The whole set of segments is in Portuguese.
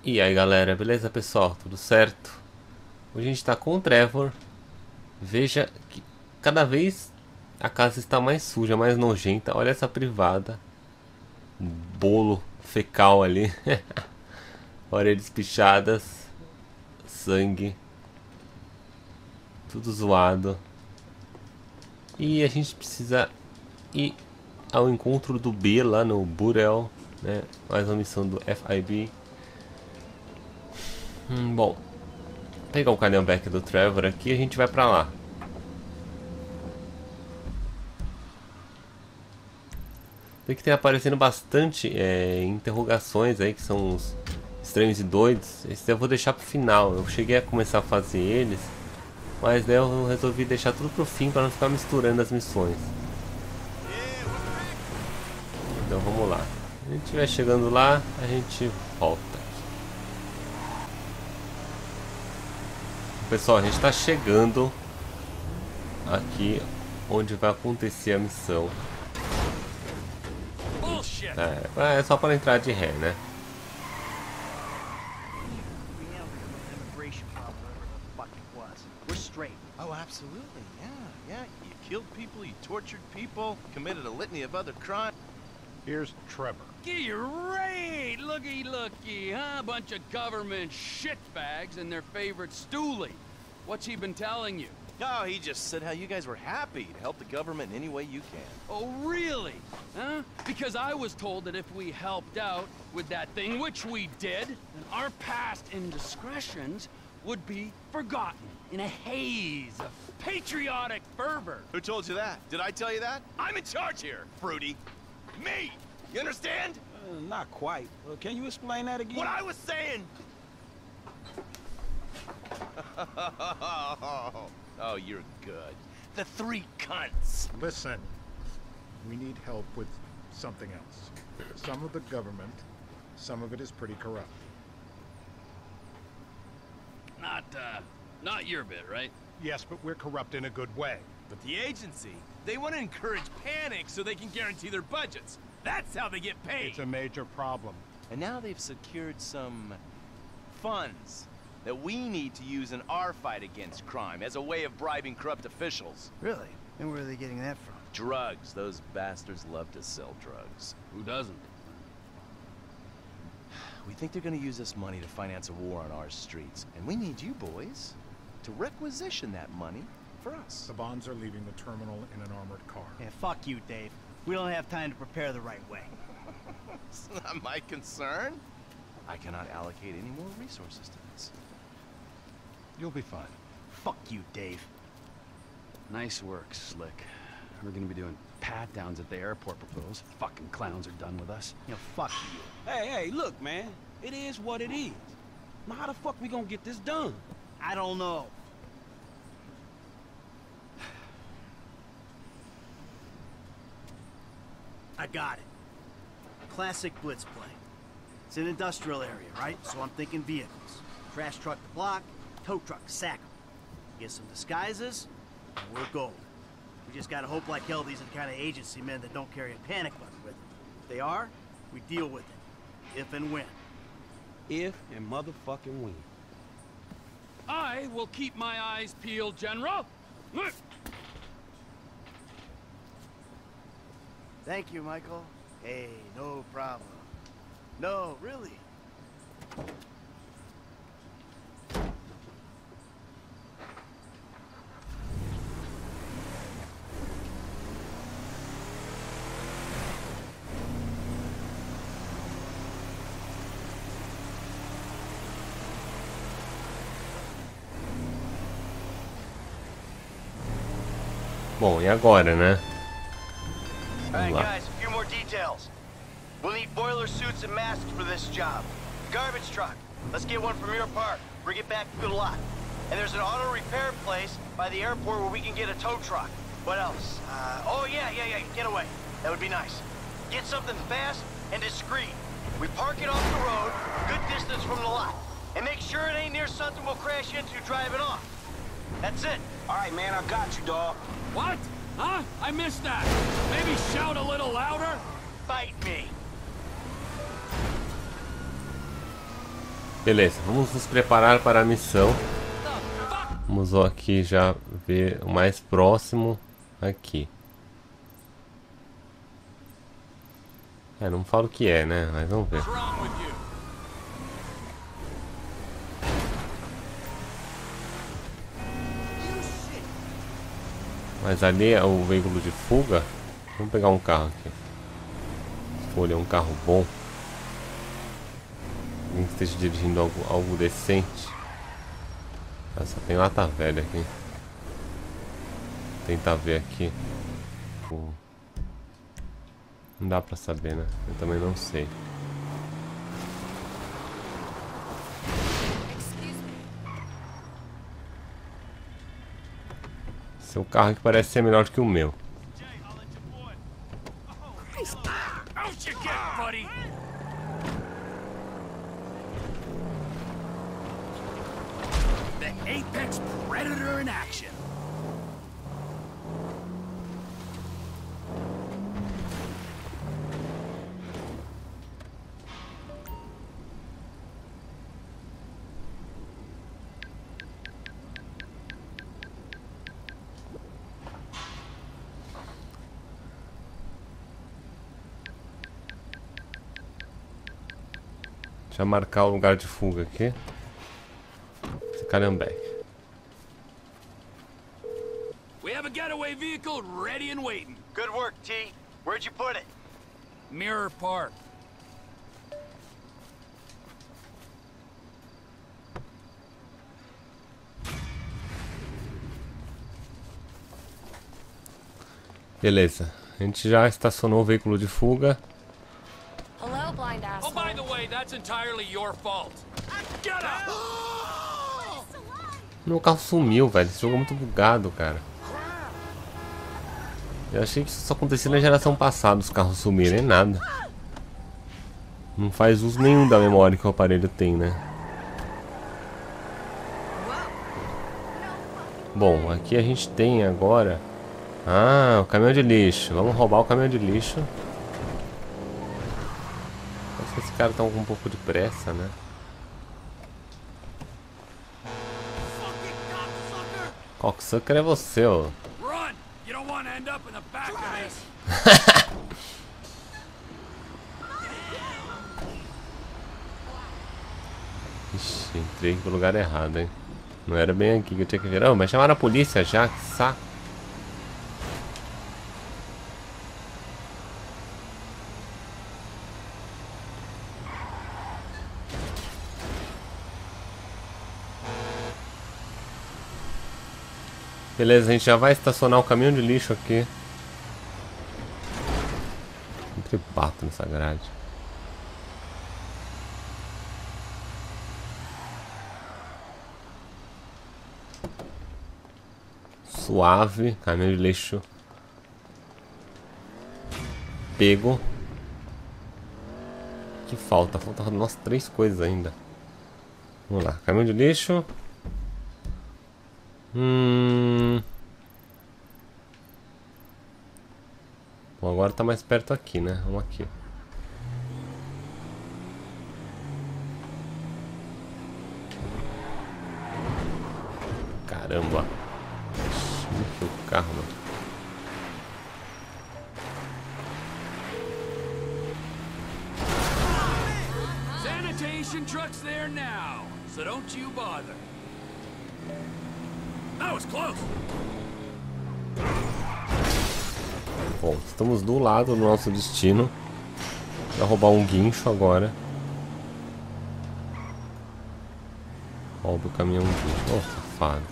E aí galera, beleza pessoal? Tudo certo? Hoje a gente tá com o Trevor. Veja que cada vez a casa está mais suja, mais nojenta. Olha essa privada. Um bolo fecal ali. Paredes pichadas. Sangue. Tudo zoado. E a gente precisa ir ao encontro do B lá no Burel, né? Mais uma missão do FIB. Bom, pegar o caminhão-back do Trevor aqui e a gente vai pra lá. Tem que ter aparecendo bastante interrogações aí, que são os estranhos e doidos. Esse eu vou deixar pro final. Eu cheguei a começar a fazer eles, mas daí eu resolvi deixar tudo pro fim para não ficar misturando as missões. Então vamos lá. Se a gente estiver chegando lá, a gente volta. Pessoal, a gente está chegando aqui onde vai acontecer a missão. É só para entrar de ré, né? Oh, absolutely. Yeah. You killed people, you tortured people, committed a litany of other crimes. Here's Trevor. Great! Looky, huh? Bunch of government shitbags and their favorite stoolie. What's he been telling you? Oh, he just said how you guys were happy to help the government in any way you can. Oh, really? Huh? Because I was told that if we helped out with that thing, which we did, then our past indiscretions would be forgotten in a haze of patriotic fervor. Who told you that? Did I tell you that? I'm in charge here, Fruity. Me! You understand? Not quite. Can you explain that again? What I was saying! Oh, you're good. The three cunts. Listen, we need help with something else. Some of the government, some of it is pretty corrupt. Not your bit, right? Yes, but we're corrupt in a good way. But the agency, they want to encourage panic so they can guarantee their budgets. That's how they get paid. It's a major problem. And now they've secured some funds that we need to use in our fight against crime as a way of bribing corrupt officials. Really? And where are they getting that from? Drugs. Those bastards love to sell drugs. Who doesn't? We think they're gonna use this money to finance a war on our streets. And we need you boys to requisition that money for us. The bonds are leaving the terminal in an armored car. Yeah, fuck you, Dave. We don't have time to prepare the right way. It's not my concern. I cannot allocate any more resources to this. You'll be fine. Fuck you, Dave. Nice work, Slick. We're gonna be doing pat-downs at the airport before those fucking clowns are done with us. You know, fuck you. Hey, look, man. It is what it is. Now, how the fuck we gonna get this done? I don't know. I got it. Classic blitz play. It's an industrial area, right? So I'm thinking vehicles. Trash truck to block, tow truck to sack 'em. Get some disguises, and we're gold. We just gotta hope like hell these are the kind of agency men that don't carry a panic button with them. If they are, we deal with it. If and when. If and motherfucking when. I will keep my eyes peeled, General. Thank you, Michael. Hey, no problem. No, really. Bom, e agora, né? Alright, Vamos lá. guys, a few more details. We'll need boiler suits and masks for this job. Garbage truck. Let's get one from your park. Bring it back to the lot. And there's an auto repair place by the airport where we can get a tow truck. What else? Oh, yeah. Get away. That would be nice. Get something fast and discreet. We park it off the road, a good distance from the lot. And make sure it ain't near something we'll crash into driving off. That's it. All right, man, I got you, dawg. What? Huh? I missed that. Maybe shout a little louder? Fight me. Beleza, vamos nos preparar para a missão. Vamos aqui já ver o mais próximo aqui. Não falo o que é, né? Mas vamos ver. Mas ali é o veículo de fuga. Vamos pegar um carro aqui. Escolher um carro bom. Alguém que esteja dirigindo algo decente. Só tem lata velha aqui. Vou tentar ver aqui. Não dá pra saber, né? Eu também não sei. Seu carro aqui parece ser melhor que o meu. The apex predator in action. Deixa eu marcar o lugar de fuga aqui. Calhambeque. We have a getaway vehicle ready and waiting. Good work, T. Where'd you put it? Mirror Park. Beleza. A gente já estacionou o veículo de fuga. Hello, blind asshole. Oh, by the way, that's entirely your fault. Get up! Meu carro sumiu, velho. Esse jogo é muito bugado, cara. Eu achei que isso só acontecia na geração passada, os carros sumirem, nada. Não faz uso nenhum da memória que o aparelho tem, né? Bom, aqui a gente tem agora... Ah, o caminhão de lixo. Vamos roubar o caminhão de lixo. Acho que esse cara tá com um pouco de pressa, né? Cocksucker é você, ó. Run! You don't want to end up in the back of this. Ixi, entrei pro lugar errado, hein? Não era bem aqui que eu tinha que vir. Oh, mas chamaram a polícia já, que saco. Beleza, a gente já vai estacionar o caminhão de lixo aqui. Sempre bato nessa grade. Suave, caminhão de lixo pego. Que falta? Falta nossas 3 coisas ainda. Vamos lá, caminhão de lixo. Bom, agora tá mais perto aqui, né? Vamos aqui. Caramba. Ixi, o carro, mano. Sanitation truck's there now, so don't you bother. That was close. Bom, estamos do lado do nosso destino. Pra roubar um guincho agora. Rouba o caminhão guincho. Oh, safado.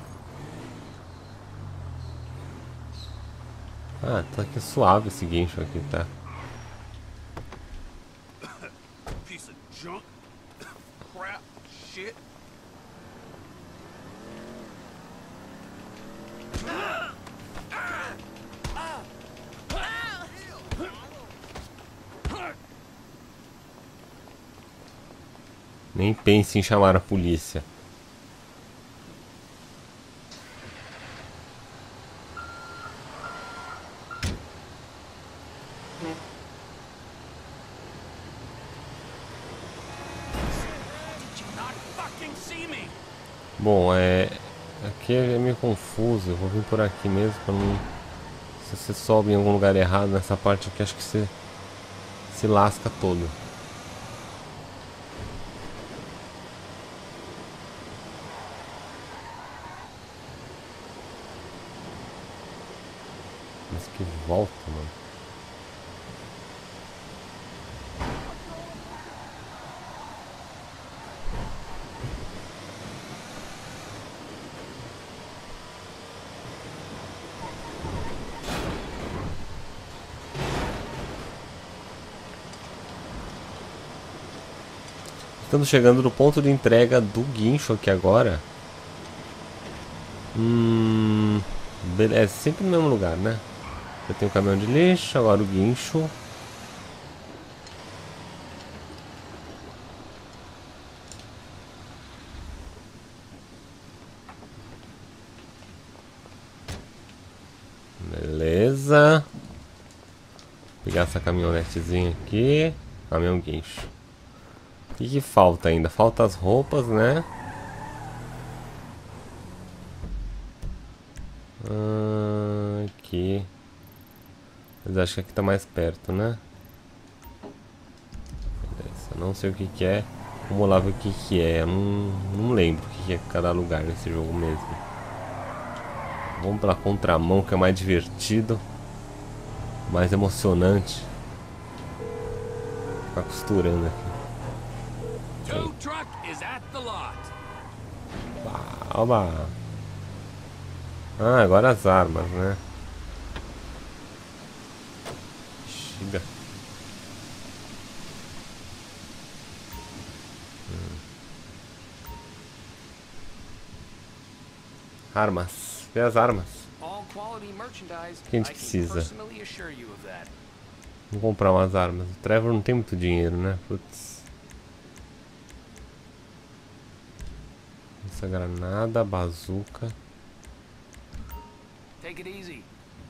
Ah, tá aqui suave esse guincho aqui, tá? Piece of junk. Crap. Shit. Nem pense em chamar a polícia. Did you not fucking see me. Bom, aqui é meio confuso. Eu vou vir por aqui mesmo pra não... Se você sobe em algum lugar errado nessa parte aqui, acho que você se lasca todo. Mas que volta, mano. Estamos chegando no ponto de entrega do guincho aqui agora. Beleza, sempre no mesmo lugar, né? Eu tenho o caminhão de lixo, agora o guincho. Beleza. Vou pegar essa caminhonetezinha aqui. Caminhão guincho. O que falta ainda? Falta as roupas, né? Aqui. Mas acho que aqui tá mais perto, né? Beleza. Não sei o que que é. Vamos lá ver o que que é. Eu não lembro o que que é cada lugar nesse jogo mesmo. Vamos pela contramão, que é mais divertido. Mais emocionante. Ficar costurando aqui. Tow truck is at the lot. Oba. Ah, agora as armas, né? Chega. Armas. Vê as armas. All quality merchandise. O que a gente precisa? Personally assure you of that. Vamos comprar umas armas. O Trevor não tem muito dinheiro, né? Putz. Essa granada, bazuca. Take it easy.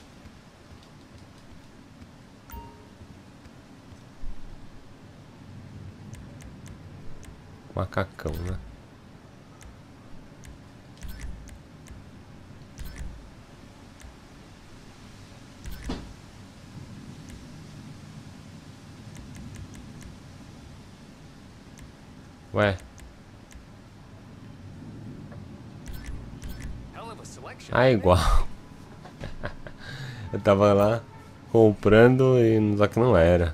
Macacão, né? Ué. Ah, igual. Eu tava lá comprando e só que não era.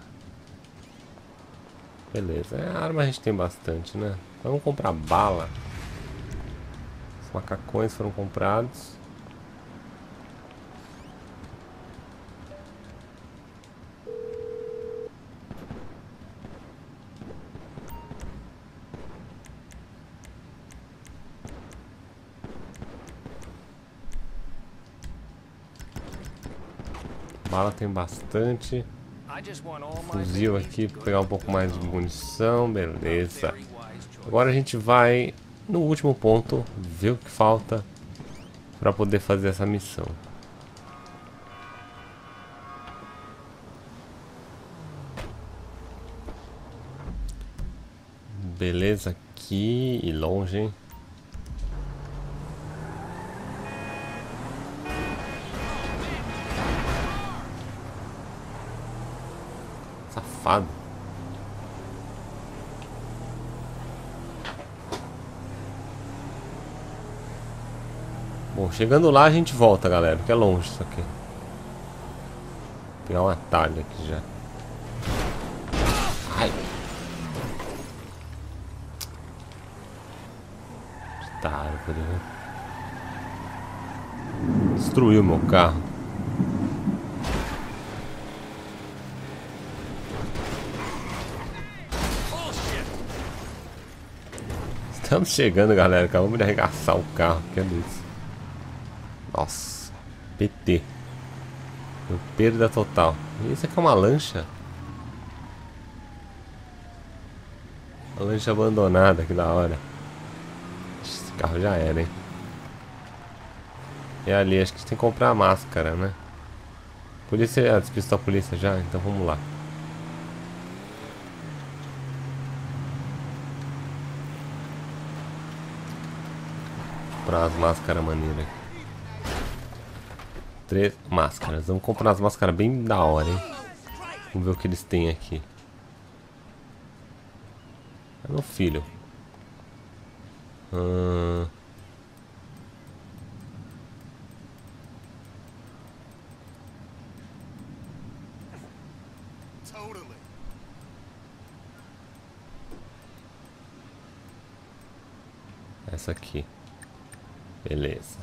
Beleza, arma a gente tem bastante, né? Vamos comprar bala. Os macacões foram comprados. Bala tem bastante. Fuzil aqui, pegar um pouco mais de munição, beleza. Agora a gente vai no último ponto, ver o que falta para poder fazer essa missão. Beleza, aqui e longe, hein? Safado. Bom, chegando lá a gente volta, galera, porque é longe isso aqui. Vou pegar um atalho aqui já. Ai. Tá, árvore. Destruiu meu carro. Estamos chegando, galera. Acabamos de arregaçar o carro. Que é isso? Nossa. PT. Deu perda total. Isso aqui é uma lancha. Uma lancha abandonada. Que da hora. Esse carro já era, hein? E ali, acho que a gente tem que comprar a máscara, né? Polícia, despistou a polícia já? Então vamos lá. comprar as máscaras maneiras. 3 máscaras. Vamos comprar as máscaras bem da hora, hein? Vamos ver o que eles têm aqui. É meu filho. Essa aqui. Beleza.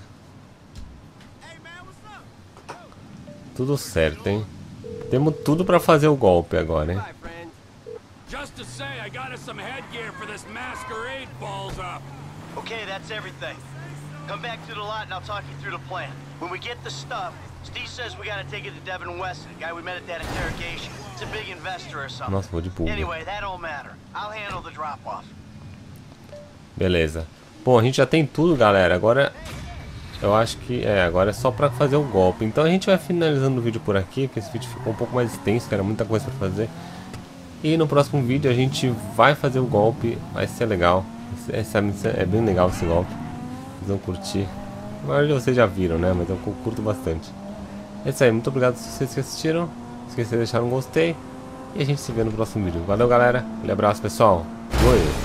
Tudo certo, hein? Temos tudo pra fazer o golpe agora, hein? Just to say, I got us some headgear for this masquerade balls up. Okay, that's everything. Come back to the lot and I'll talk you through the plan. When we get the stuff, Steve says we gotta take it to Devin Weston, the guy we met at that interrogation. It's a big investor or something. Nossa, vou de pulga. Anyway, that don't matter. I'll handle the drop-off. Beleza. Bom, a gente já tem tudo, galera. Agora eu acho que agora é só pra fazer o golpe. Então a gente vai finalizando o vídeo por aqui, porque esse vídeo ficou um pouco mais extenso, que era muita coisa pra fazer. E no próximo vídeo a gente vai fazer o golpe, vai ser legal. Essa missão é bem legal, esse golpe. Vocês vão curtir. A maioria de vocês já viram, né? Mas eu curto bastante. É isso aí, muito obrigado se vocês que assistiram. Não esqueça de deixar um gostei. E a gente se vê no próximo vídeo. Valeu, galera. Um abraço, pessoal. Fui.